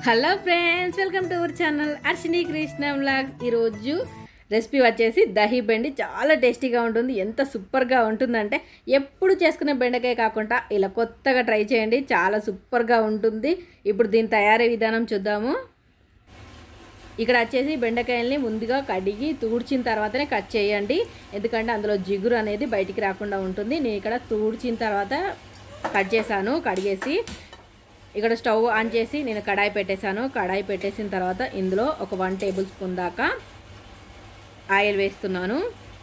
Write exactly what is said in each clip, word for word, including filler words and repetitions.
Hello friends, welcome to our channel Arshini Krishna vlogs. ఈరోజు recipe వచ్చేసి దహి బెండి. చాలా టేస్టీగా ఉంటుంది. ఎంత సూపర్గా ఉంటుందంటే ఎప్పుడు చేసుకునే బెండకాయ కాకుండా ఇలా కొత్తగా ట్రై చేయండి. చాలా సూపర్గా ఉంటుంది. ఇప్పుడు దీని తయారీ విధానం చూద్దాము. ఇక్కడ వచ్చేసి బెండకాయల్ని ముందుగా కడిగి తూడ్చిన తర్వాతనే కట్ చేయండి. ఎందుకంటే అందులో జిగురు అనేది బయటికి రాకుండా ఉంటుంది. నేను ఇక్కడ తూడ్చిన తర్వాత కట్ చేశాను. కడిగేసి ఇక్కడ స్టవ్ ఆన్ చేసి నేను కడాయి పెట్టేశాను. కడాయి పెట్టేసిన తర్వాత ఇందులో ఒక వన్ టేబుల్ స్పూన్ దాకా ఆయిల్ వేస్తున్నాను.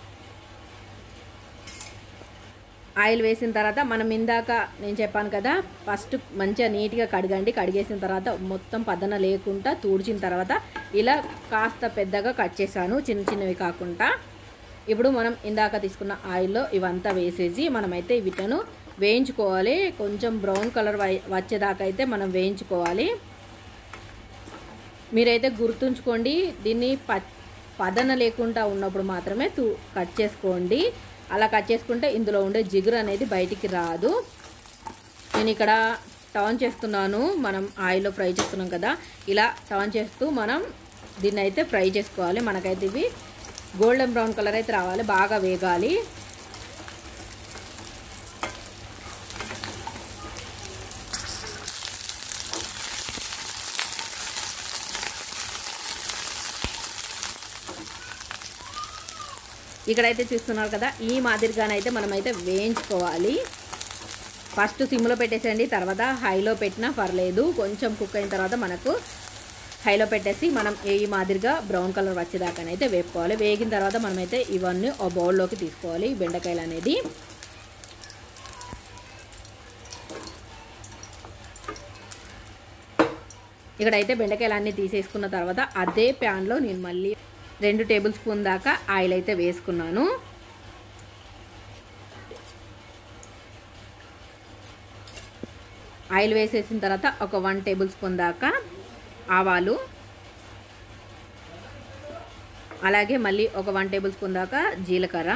ఆయిల్ వేసిన తర్వాత మనం ఇందాక నేను చెప్పాను కదా, ఫస్ట్ మంచిగా నీట్గా కడగండి. కడిగేసిన తర్వాత మొత్తం పదన లేకుండా తూడ్చిన తర్వాత ఇలా కాస్త పెద్దగా కట్ చేశాను, చిన్న చిన్నవి కాకుండా. ఇప్పుడు మనం ఇందాక తీసుకున్న ఆయిల్లో ఇవంతా వేసేసి మనమైతే వీటిను వేయించుకోవాలి. కొంచెం బ్రౌన్ కలర్ వచ్చేదాకా అయితే మనం వేయించుకోవాలి. మీరైతే గుర్తుంచుకోండి, దీన్ని ప పదన లేకుండా ఉన్నప్పుడు మాత్రమే తూ కట్ చేసుకోండి. అలా కట్ చేసుకుంటే ఇందులో ఉండే జిగురు అనేది బయటికి రాదు. నేను ఇక్కడ టర్న్ చేస్తున్నాను. మనం ఆయిల్లో ఫ్రై చేస్తున్నాం కదా, ఇలా టర్న్ చేస్తూ మనం దీన్ని అయితే ఫ్రై చేసుకోవాలి. మనకైతే ఇవి గోల్డెన్ బ్రౌన్ కలర్ అయితే రావాలి, బాగా వేగాలి. ఇక్కడైతే చూస్తున్నారు కదా, ఈ మాదిరిగానైతే మనమైతే వేయించుకోవాలి. ఫస్ట్ సిమ్లో పెట్టేసేయండి, తర్వాత హైలో పెట్టినా పర్లేదు. కొంచెం కుక్ అయిన తర్వాత మనకు హైలో పెట్టేసి మనం ఈ మాదిరిగా బ్రౌన్ కలర్ వచ్చేదాకానైతే వేపుకోవాలి. వేగిన తర్వాత మనమైతే ఇవన్నీ ఒక బౌల్లోకి తీసుకోవాలి. బెండకాయలు అనేది ఇక్కడైతే బెండకాయలు అన్నీ తీసేసుకున్న తర్వాత అదే ప్యాన్లో నేను మళ్ళీ రెండు టేబుల్ స్పూన్ దాకా ఆయిల్ అయితే వేసుకున్నాను. ఆయిల్ వేసేసిన తర్వాత ఒక వన్ టేబుల్ స్పూన్ దాకా ఆవాలు, అలాగే మళ్ళీ ఒక వన్ టేబుల్ స్పూన్ దాకా జీలకర్ర,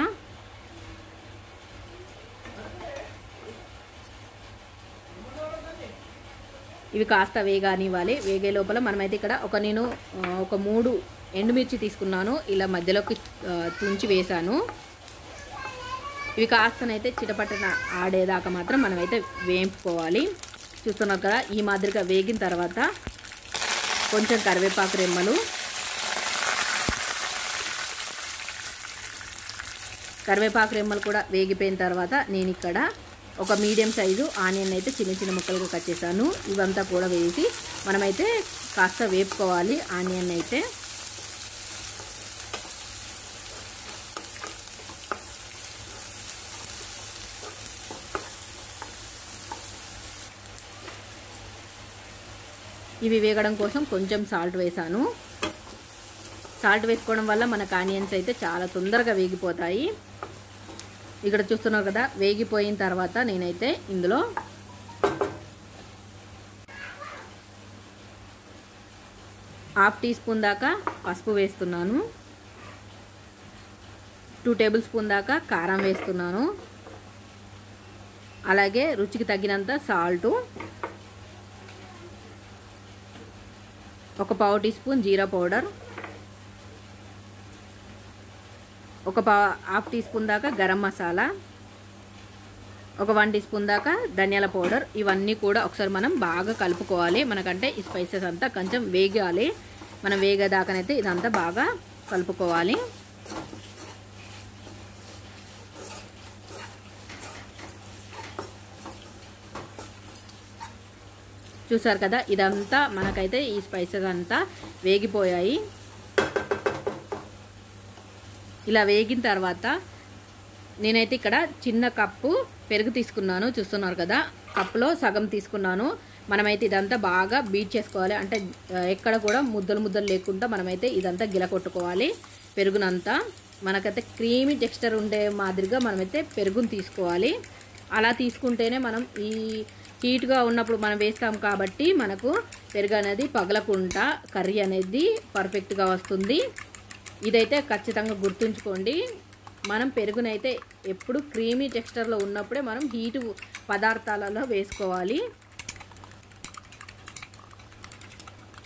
ఇవి కాస్త వేగానివ్వాలి. వేగే లోపల మనమైతే ఇక్కడ ఒక నేను ఒక మూడు ఎండుమిర్చి తీసుకున్నాను. ఇలా మధ్యలోకి తుంచి వేసాను. ఇవి కాస్తనైతే చిటపటన ఆడేదాకా మాత్రం మనమైతే వేయించుకోవాలి. చూస్తున్నారు కదా, ఈ మాదిరిగా వేగిన తర్వాత కొంచెం కరివేపాకు రెమ్మలు, కరివేపాకు రెమ్మలు కూడా వేగిపోయిన తర్వాత నేను ఇక్కడ ఒక మీడియం సైజు ఆనియన్ అయితే చిన్న చిన్న ముక్కలుగా కట్ చేశాను. ఇవంతా కూడా వేసి మనమైతే కాస్త వేపుకోవాలి ఆనియన్ అయితే. ఇవి వేగడం కోసం కొంచెం సాల్ట్ వేసాను. సాల్ట్ వేసుకోవడం వల్ల మనకు ఆనియన్స్ అయితే చాలా తొందరగా వేగిపోతాయి. ఇక్కడ చూస్తున్నారు కదా, వేగిపోయిన తర్వాత నేనైతే ఇందులో హాఫ్ టీ స్పూన్ దాకా పసుపు వేస్తున్నాను. టూ టేబుల్ స్పూన్ దాకా కారం వేస్తున్నాను. అలాగే రుచికి తగినంత సాల్టు, ఒక పావు టీ స్పూన్ జీరా పౌడర్, ఒక పా హాఫ్ టీ స్పూన్ దాకా గరం మసాలా, ఒక వన్ టీ స్పూన్ దాకా ధనియాల పౌడర్. ఇవన్నీ కూడా ఒకసారి మనం బాగా కలుపుకోవాలి. మనకంటే ఈ స్పైసెస్ అంతా కొంచెం వేగాలి. మనం వేగేదాకానైతే ఇదంతా బాగా కలుపుకోవాలి. చూసారు కదా, ఇదంతా మనకైతే ఈ స్పైసెస్ అంతా వేగిపోయాయి. ఇలా వేగిన తర్వాత నేనైతే ఇక్కడ చిన్న కప్పు పెరుగు తీసుకున్నాను. చూస్తున్నారు కదా, కప్పులో సగం తీసుకున్నాను. మనమైతే ఇదంతా బాగా బీట్ చేసుకోవాలి. అంటే ఎక్కడ కూడా ముద్దలు ముద్దలు లేకుండా మనమైతే ఇదంతా గిల కొట్టుకోవాలి. పెరుగునంతా మనకైతే క్రీమీ టెక్స్చర్ ఉండే మాదిరిగా మనమైతే పెరుగును తీసుకోవాలి. అలా తీసుకుంటేనే మనం ఈ హీట్గా ఉన్నప్పుడు మనం వేస్తాం కాబట్టి మనకు పెరుగు అనేది పగలకుండా కర్రీ అనేది పర్ఫెక్ట్గా వస్తుంది. ఇదైతే ఖచ్చితంగా గుర్తుంచుకోండి. మనం పెరుగునైతే ఎప్పుడు క్రీమీ టెక్స్చర్లో ఉన్నప్పుడే మనం హీటు పదార్థాలలో వేసుకోవాలి.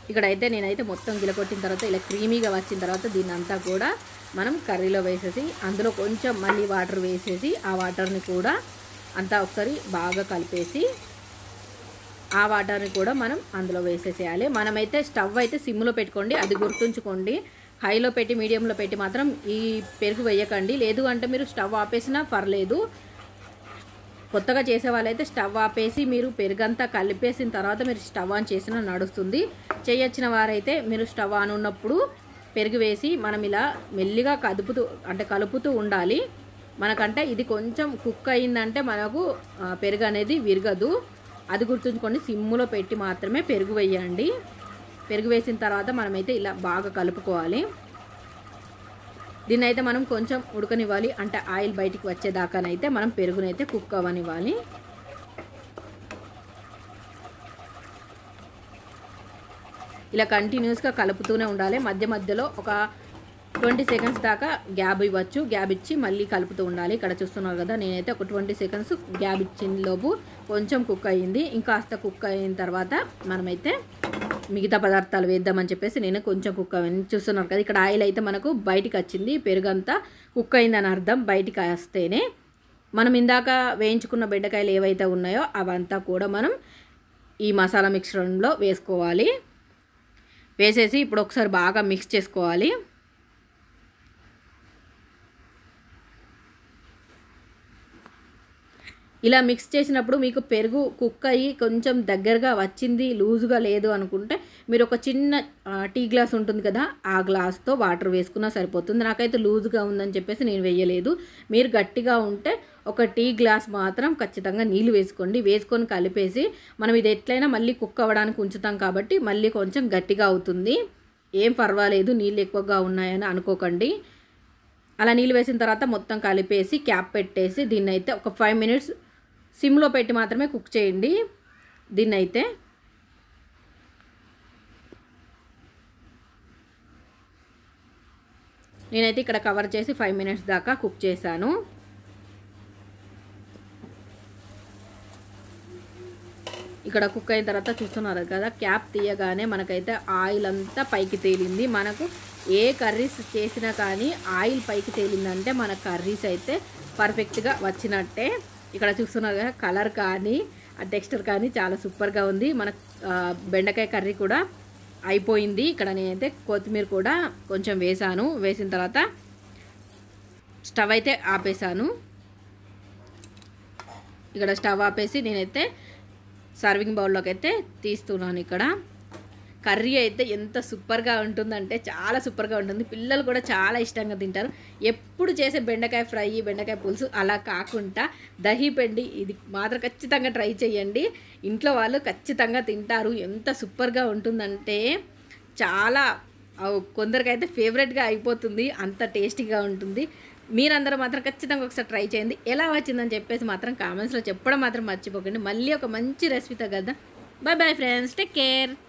ఇక్కడైతే నేనైతే మొత్తం గిలకొట్టిన తర్వాత ఇలా క్రీమీగా వచ్చిన తర్వాత దీన్ని అంతా కూడా మనం కర్రీలో వేసేసి అందులో కొంచెం మళ్ళీ వాటర్ వేసేసి ఆ వాటర్ని కూడా అంతా ఒకసారి బాగా కలిపేసి ఆ వాటర్ని కూడా మనం అందులో వేసేసేయాలి. మనమైతే స్టవ్ అయితే సిమ్లో పెట్టుకోండి, అది గుర్తుంచుకోండి. హైలో పెట్టి మీడియంలో పెట్టి మాత్రం ఈ పెరుగు వేయకండి. లేదు అంటే మీరు స్టవ్ ఆపేసినా పర్లేదు. కొత్తగా చేసే వాళ్ళైతే స్టవ్ ఆపేసి మీరు పెరుగంతా కలిపేసిన తర్వాత మీరు స్టవ్ ఆన్ చేసినా నడుస్తుంది. చేయొచ్చిన వారైతే మీరు స్టవ్ ఆన్ ఉన్నప్పుడు పెరుగు వేసి మనం ఇలా మెల్లిగా కదుపుతూ అంటే కలుపుతూ ఉండాలి. మనకంటే ఇది కొంచెం కుక్ అయిందంటే మనకు పెరుగు అనేది విరగదు. అది గుర్తుంచుకోండి. సిమ్ములో పెట్టి మాత్రమే పెరుగు వేయండి. పెరుగు వేసిన తర్వాత మనమైతే ఇలా బాగా కలుపుకోవాలి. దీన్ని అయితే మనం కొంచెం ఉడకనివ్వాలి, అంటే ఆయిల్ బయటికి వచ్చేదాకానైతే మనం పెరుగునైతే కుక్ అవ్వనివ్వాలి. ఇలా కంటిన్యూస్గా కలుపుతూనే ఉండాలి. మధ్య మధ్యలో ఒక ట్వంటీ సెకండ్స్ దాకా గ్యాప్ ఇవ్వచ్చు. గ్యాప్ ఇచ్చి మళ్ళీ కలుపుతూ ఉండాలి. ఇక్కడ చూస్తున్నారు కదా, నేనైతే ఒక ట్వంటీ సెకండ్స్ గ్యాప్ ఇచ్చిన లోపు కొంచెం కుక్ అయ్యింది. ఇంకాస్త కుక్ అయిన తర్వాత మనమైతే మిగతా పదార్థాలు వేద్దామని చెప్పేసి నేను కొంచెం కుక్ అయ్యింది. చూస్తున్నారు కదా, ఇక్కడ ఆయిల్ అయితే మనకు బయటికి వచ్చింది. పెరుగంతా కుక్ అయిందని అర్థం. బయటికి వస్తేనే మనం ఇందాక వేయించుకున్న బెండకాయలు ఏవైతే ఉన్నాయో అవంతా కూడా మనం ఈ మసాలా మిక్చర్లో వేసుకోవాలి. వేసేసి ఇప్పుడు ఒకసారి బాగా మిక్స్ చేసుకోవాలి. ఇలా మిక్స్ చేసినప్పుడు మీకు పెరుగు కుక్ అయ్యి కొంచెం దగ్గరగా వచ్చింది, లూజుగా లేదు అనుకుంటే మీరు ఒక చిన్న టీ గ్లాస్ ఉంటుంది కదా, ఆ గ్లాస్తో వాటర్ వేసుకున్నా సరిపోతుంది. నాకైతే లూజుగా ఉందని చెప్పేసి నేను వేయలేదు. మీరు గట్టిగా ఉంటే ఒక టీ గ్లాస్ మాత్రం ఖచ్చితంగా నీళ్ళు వేసుకోండి. వేసుకొని కలిపేసి మనం ఇది ఎట్లయినా మళ్ళీ కుక్ అవ్వడానికి ఉంచుతాం కాబట్టి మళ్ళీ కొంచెం గట్టిగా అవుతుంది. ఏం పర్వాలేదు, నీళ్ళు ఎక్కువగా ఉన్నాయని అనుకోకండి. అలా నీళ్ళు వేసిన తర్వాత మొత్తం కలిపేసి క్యాప్ పెట్టేసి దీన్ని అయితే ఒక ఫైవ్ మినిట్స్ సిమ్లో పెట్టి మాత్రమే కుక్ చేయండి. దీన్నైతే నేనైతే ఇక్కడ కవర్ చేసి ఫైవ్ మినిట్స్ దాకా కుక్ చేశాను. ఇక్కడ కుక్ అయిన తర్వాత చూస్తున్నారు కదా, క్యాప్ తీయగానే మనకైతే ఆయిల్ అంతా పైకి తేలింది. మనకు ఏ కర్రీస్ చేసినా కానీ ఆయిల్ పైకి తేలిందంటే మన కర్రీస్ అయితే పర్ఫెక్ట్గా వచ్చినట్టే. ఇక్కడ చూస్తున్నారు కదా, కలర్ కానీ ఆ టెక్స్చర్ కానీ చాలా సూపర్గా ఉంది. మన బెండకాయ కర్రీ కూడా అయిపోయింది. ఇక్కడ నేనైతే కొత్తిమీర కూడా కొంచెం వేసాను. వేసిన తర్వాత స్టవ్ అయితే ఆపేసాను. ఇక్కడ స్టవ్ ఆపేసి నేనైతే సర్వింగ్ బౌల్లోకి అయితే తీస్తున్నాను. ఇక్కడ కర్రీ అయితే ఎంత సూపర్గా ఉంటుందంటే చాలా సూపర్గా ఉంటుంది. పిల్లలు కూడా చాలా ఇష్టంగా తింటారు. ఎప్పుడు చేసే బెండకాయ ఫ్రై, బెండకాయ పులుసు అలా కాకుండా దహి పెండి ఇది మాత్రం ఖచ్చితంగా ట్రై చేయండి. ఇంట్లో వాళ్ళు ఖచ్చితంగా తింటారు. ఎంత సూపర్గా ఉంటుందంటే చాలా కొందరికైతే ఫేవరెట్గా అయిపోతుంది. అంత టేస్టీగా ఉంటుంది. మీరందరూ మాత్రం ఖచ్చితంగా ఒకసారి ట్రై చేయండి. ఎలా వచ్చిందని చెప్పేసి మాత్రం కామెంట్స్లో చెప్పడం మాత్రం మర్చిపోకండి. మళ్ళీ ఒక మంచి రెసిపీతో కదా. Bye bye friends, take care.